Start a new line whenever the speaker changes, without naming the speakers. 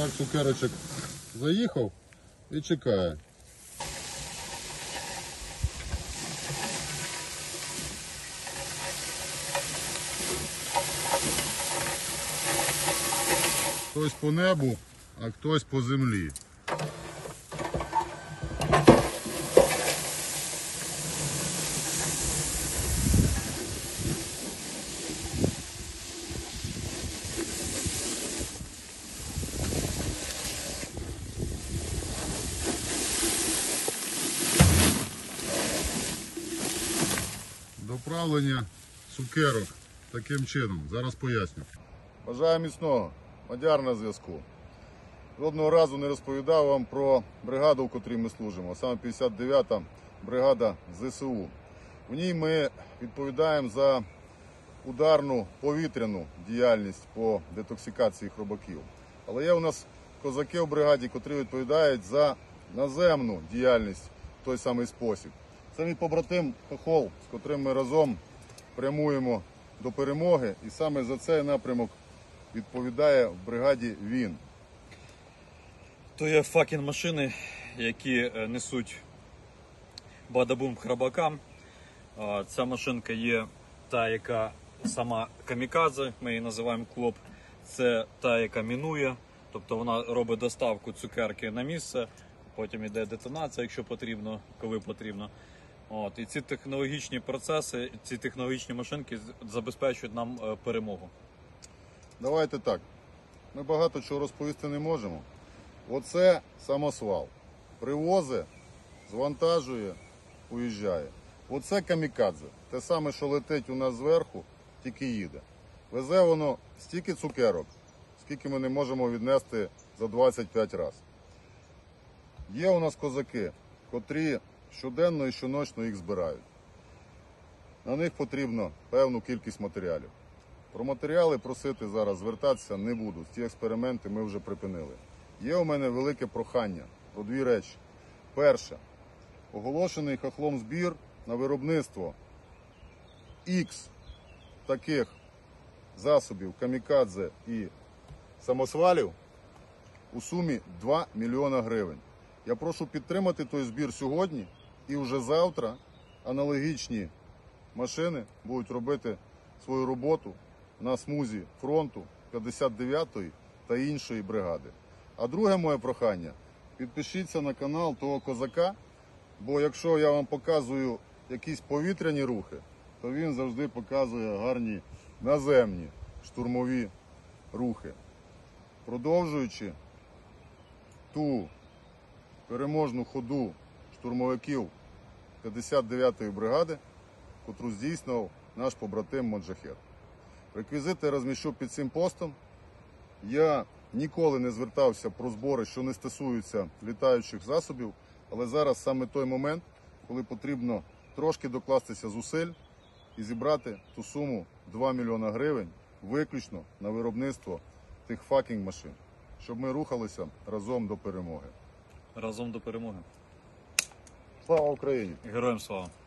Так, цукерочок заїхав і чекає. Хтось по небу, а хтось по землі. Доправлення цукерок таким чином. Зараз поясню. Бажаю міцного. Мадяр на зв'язку. Жодного разу не розповідав вам про бригаду, в котрій ми служимо. Саме 59-та бригада ЗСУ. В ній ми відповідаємо за ударну повітряну діяльність по детоксикації хробаків. Але є у нас козаки в бригаді, котрі відповідають за наземну діяльність в той самий спосіб. Це мій побратим Хохол, з котрим ми разом прямуємо до перемоги, і саме за цей напрямок відповідає в бригаді він.
То є факін машини, які несуть бадабум храбакам. Ця машинка є та, яка сама камікадзе, ми її називаємо клоп. Це та, яка мінує, тобто вона робить доставку цукерки на місце, потім йде детонація, якщо потрібно, коли потрібно. І ці технологічні процеси, ці технологічні машинки забезпечують нам перемогу.
Давайте так, ми багато чого розповісти не можемо. Оце самосвал. Привозить, звантажує, уїжджає. Оце камікадзе. Те саме, що летить у нас зверху, тільки їде. Везе воно стільки цукерок, скільки ми не можемо віднести за 25 разів. Є у нас козаки, котрі щоденно і щоночно їх збирають. На них потрібно певну кількість матеріалів. Про матеріали просити зараз звертатися не буду. Ці експерименти ми вже припинили. Є у мене велике прохання про дві речі. Перше. Оголошений Хохлом збір на виробництво X таких засобів камікадзе і самосвалів у сумі 2 мільйона гривень. Я прошу підтримати той збір сьогодні, і вже завтра аналогічні машини будуть робити свою роботу на смузі фронту 59-ї та іншої бригади. А друге моє прохання – підпишіться на канал того козака, бо якщо я вам показую якісь повітряні рухи, то він завжди показує гарні наземні штурмові рухи. Продовжуючи ту переможну ходу штурмовиків 59-ї бригади, котру здійснював наш побратим Моджахет. Реквізити я розміщу під цим постом. Я ніколи не звертався про збори, що не стосуються літаючих засобів, але зараз саме той момент, коли потрібно трошки докластися зусиль і зібрати ту суму 2 мільйона гривень виключно на виробництво тих факінг машин, щоб ми рухалися разом до перемоги.
Разом до перемоги.
Слава Україні!
Героям слава!